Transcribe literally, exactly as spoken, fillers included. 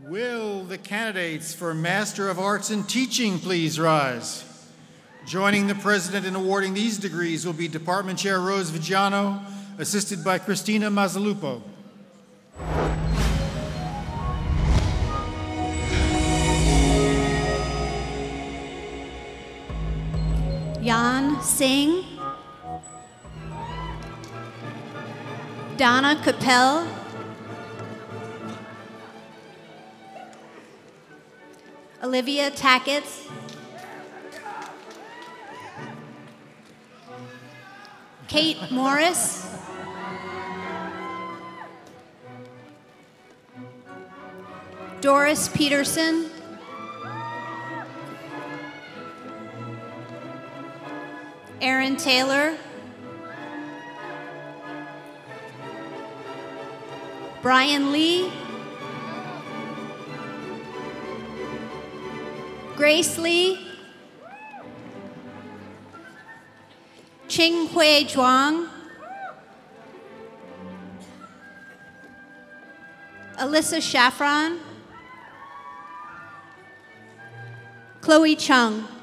Will the candidates for Master of Arts in Teaching please rise? Joining the President in awarding these degrees will be Department Chair Rose Vigiano, assisted by Christina Mazzalupo. Jan Singh, Donna Capel, Olivia Tackett, Kate Morris, Doris Peterson, Aaron Taylor, Brian Lee, Grace Lee, Ching Hui Zhuang, Alyssa Shaffron, Chloe Chung.